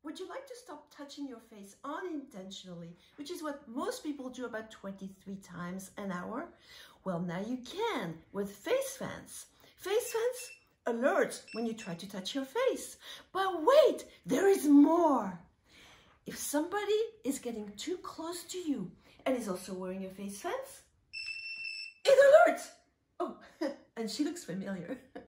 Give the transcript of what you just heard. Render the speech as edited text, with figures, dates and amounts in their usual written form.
Would you like to stop touching your face unintentionally, which is what most people do about 23 times an hour? Well, now you can with FaceFence. FaceFence alerts when you try to touch your face. But wait, there is more. If somebody is getting too close to you and is also wearing a FaceFence, it alerts. Oh, and she looks familiar.